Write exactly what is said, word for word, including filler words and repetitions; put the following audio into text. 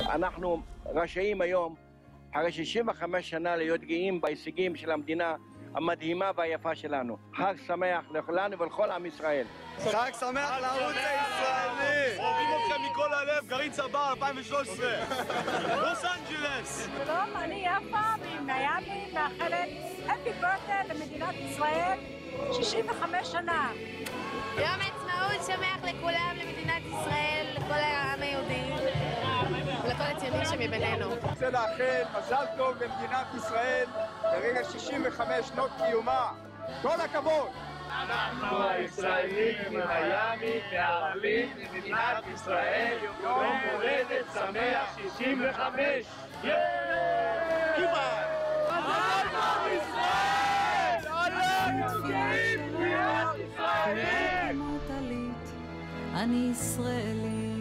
אנחנו רשאים היום, אחרי שישים וחמש שנה, להיות גאים בהישגים של המדינה המדהימה והיפה שלנו. חג שמח לכולנו ולכל עם ישראל. חג שמח לערוץ הישראלי! אוהבים אתכם מכל הלב, גרעין צבר אלפיים ושלוש עשרה. לוס אנג'לס! שלום, אני יפה ממיאמי, מאחלת happy birthday למדינת ישראל, שישים וחמש שנה. יום עצמאות שמח לכולם, למדינת ישראל, לכל העם היהודי, לכל הציונים שמבינינו. אני רוצה לאחל מזל טוב למדינת ישראל לרגע שישים וחמש שנות קיומה. כל הכבוד! אנחנו הישראלים ממיאמי מאחלים למדינת ישראל יום הולדת שמח שישים וחמש. קיבה! מזל טוב ישראל! אנחנו גאים להיות ישראלים! אני ישראלי